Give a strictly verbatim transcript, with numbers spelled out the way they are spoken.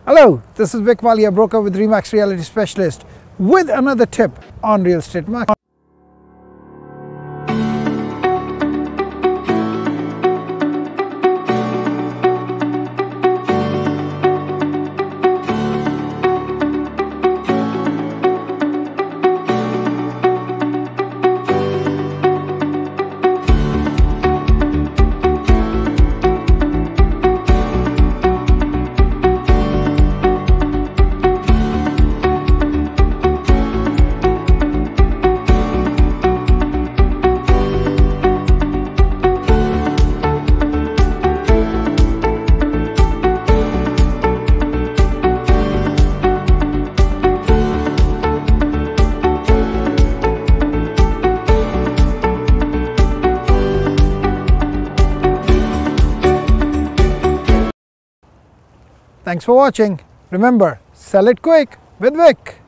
Hello, this is Vic Walia, broker with Remax Realty Specialist, with another tip on real estate market. Thanks for watching. Remember, sell it quick with Vic.